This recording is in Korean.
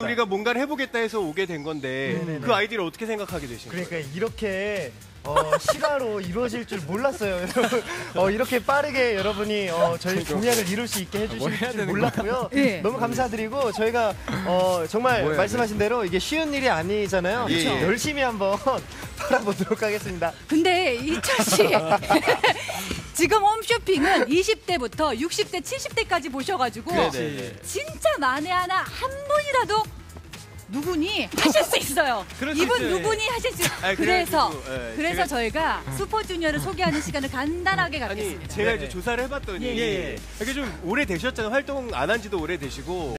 우리가 뭔가를 해보겠다 해서 오게 된 건데 네네네. 그 아이디어를 어떻게 생각하게 되신 거예요? 그러니까 이렇게 실화로 이루어질 줄 몰랐어요. 이렇게 빠르게 여러분이 저희 공약을 이룰 수 있게 해주실 줄 몰랐고요. 예. 너무 감사드리고 저희가 정말 말씀하신 대로 이게 쉬운 일이 아니잖아요. 그쵸. 예. 열심히 한번 팔아보도록 하겠습니다. 근데 이철 씨 지금 홈쇼핑은 20대부터 60대, 70대까지 보셔가지고 네네. 진짜 만에 하나 한 분이라도 누구니 하실 수 있어요. 그럴 수 이분 있어요. 누구니 하실 수 있어요. 아니, 그래서 그래가지고, 제가- 저희가 슈퍼주니어를 소개하는 시간을 간단하게 아니 갖겠습니다. 제가 이제 조사를 해봤더니 예, 예. 이게 좀 오래 되셨잖아요. 활동 안 한 지도 오래 되시고